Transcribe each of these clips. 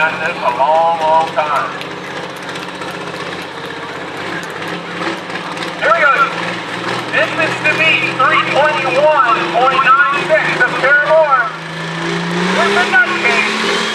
at this a long, long time. Here we go. Distance to beat, 321.96 of Paramore. With the nutcase.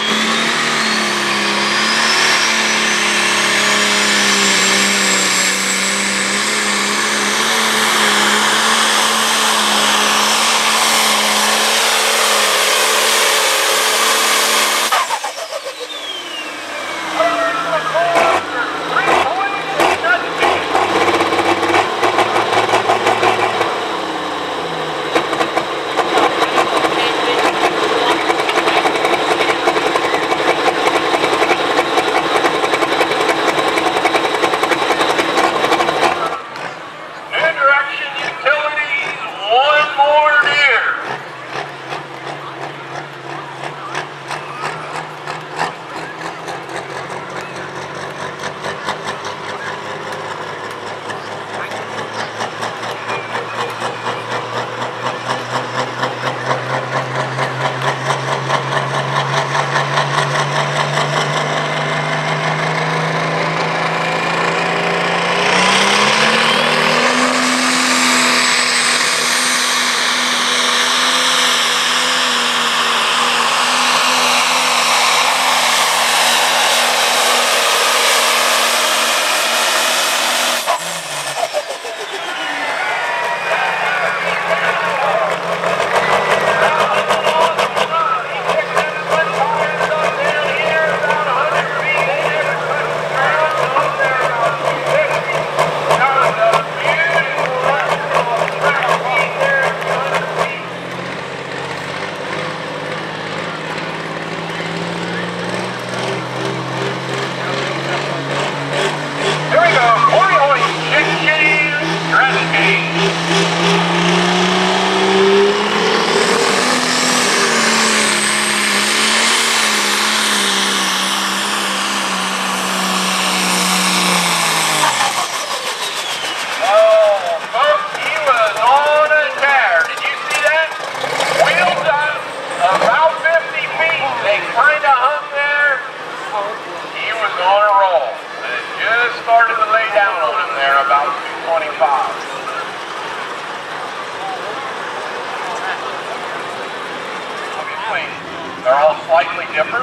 They're all slightly different.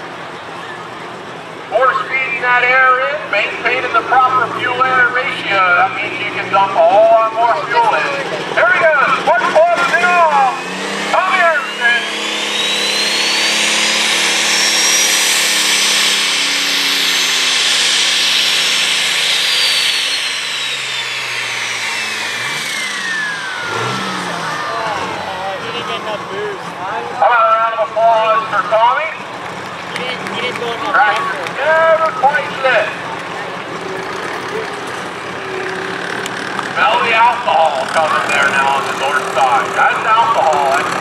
Force feeding that air in, maintaining the proper fuel-air ratio. That means you can dump a whole lot more fuel in. Here we go. 1.0. Come here, man. How about a round of applause for Tommy? He didn't go enough. Tractor never quite lit. Smell the alcohol coming there now on the north side. That's alcohol. That's